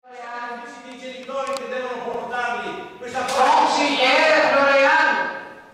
I genitori che devono portarli questa Consigliere Floriano!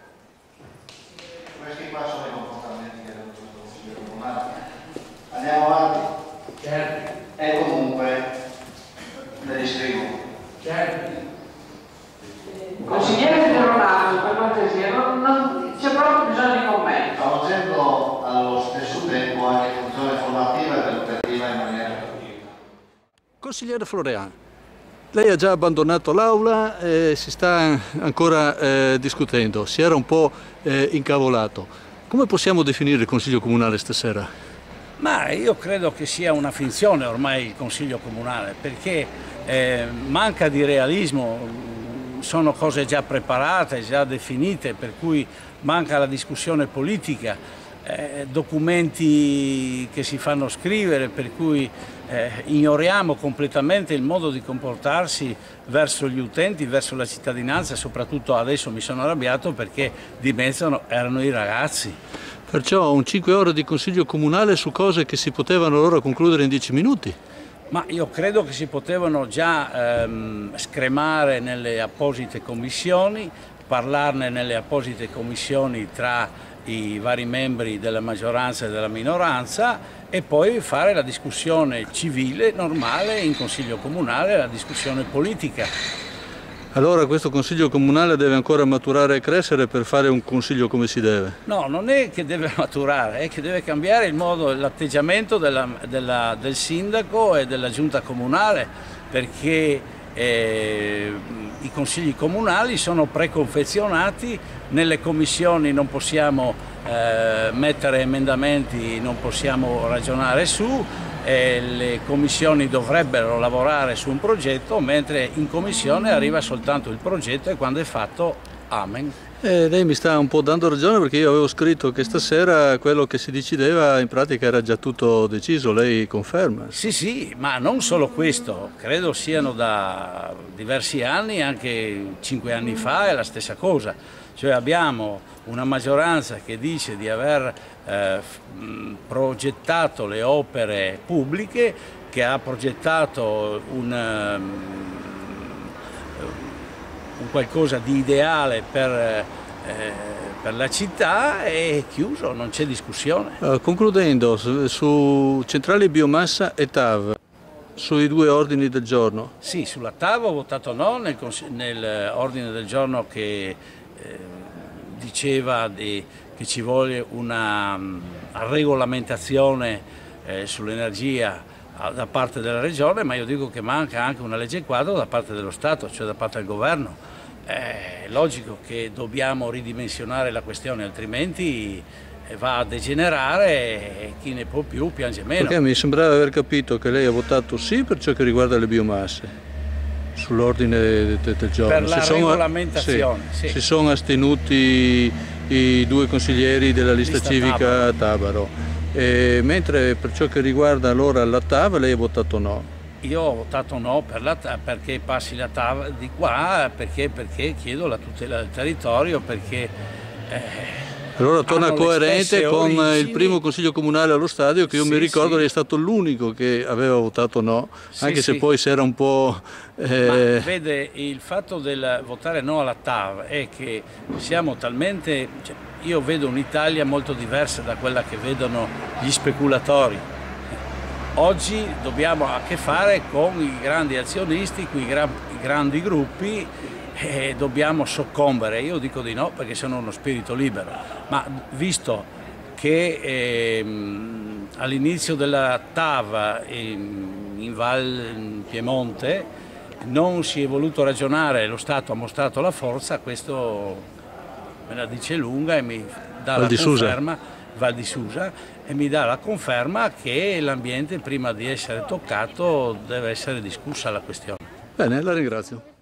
Questi qua sono i comportamenti che hanno sul Consiglio Comunale. Andiamo avanti. Certo. E comunque le riscrivo. Certo. Consigliere Floriano, per cortesia, non c'è proprio bisogno di commento. Sto facendo allo stesso tempo anche funzione formativa ed educativa in maniera attiva. Consigliere Florean, lei ha già abbandonato l'aula e si sta ancora discutendo, si era un po' incavolato. Come possiamo definire il Consiglio Comunale stasera? Ma io credo che sia una finzione ormai il Consiglio Comunale, perché manca di realismo, sono cose già preparate, già definite, per cui manca la discussione politica, documenti che si fanno scrivere, per cui ignoriamo completamente il modo di comportarsi verso gli utenti, verso la cittadinanza. Soprattutto adesso mi sono arrabbiato perché di mezzo erano i ragazzi. Perciò un 5 ore di Consiglio Comunale su cose che si potevano allora concludere in 10 minuti. Ma io credo che si potevano già scremare nelle apposite commissioni, parlarne nelle apposite commissioni tra i vari membri della maggioranza e della minoranza e poi fare la discussione civile, normale, in Consiglio Comunale, la discussione politica. Allora questo Consiglio Comunale deve ancora maturare e crescere per fare un Consiglio come si deve? No, non è che deve maturare, è che deve cambiare il modo, l'atteggiamento del sindaco e della giunta comunale, perché i consigli comunali sono preconfezionati, nelle commissioni non possiamo mettere emendamenti, non possiamo ragionare su, le commissioni dovrebbero lavorare su un progetto, mentre in commissione arriva soltanto il progetto e quando è fatto, amen. Lei mi sta un po' dando ragione, perché io avevo scritto che stasera quello che si decideva in pratica era già tutto deciso, lei conferma? Sì, sì, ma non solo questo, credo siano da diversi anni, anche 5 anni fa è la stessa cosa, cioè abbiamo una maggioranza che dice di aver progettato le opere pubbliche, che ha progettato un qualcosa di ideale per la città, è chiuso, non c'è discussione. Concludendo, su centrali biomassa e TAV, sui 2 ordini del giorno. Sì, sulla TAV ho votato no, nell'ordine del giorno che diceva che ci vuole una regolamentazione sull'energia da parte della Regione, ma io dico che manca anche una legge quadro da parte dello Stato, cioè da parte del Governo. È logico che dobbiamo ridimensionare la questione, altrimenti va a degenerare e chi ne può più piange meno. Perché mi sembrava aver capito che lei ha votato sì per ciò che riguarda le biomasse, sull'ordine del giorno. Per la regolamentazione, sì. Si sono astenuti i 2 consiglieri della lista civica Tabaro, mentre per ciò che riguarda allora la TAV lei ha votato no. Io ho votato no perché passi la TAV di qua, perché chiedo la tutela del territorio, perché allora torna coerente con origini. Il primo Consiglio Comunale allo Stadio, che io mi ricordo sì. lei è stato l'unico che aveva votato no, Sì, anche se sì. poi si era un po'... Ma vede, il fatto del votare no alla TAV è che siamo talmente... Cioè, io vedo un'Italia molto diversa da quella che vedono gli speculatori. Oggi dobbiamo a che fare con i grandi azionisti, con i grandi gruppi, e dobbiamo soccombere. Io dico di no perché sono uno spirito libero, ma visto che all'inizio della TAV in Val Piemonte non si è voluto ragionare, lo Stato ha mostrato la forza, questo me la dice lunga e mi dà la conferma. Val di Susa, e mi dà la conferma che l'ambiente, prima di essere toccato, deve essere discussa la questione. Bene, la ringrazio.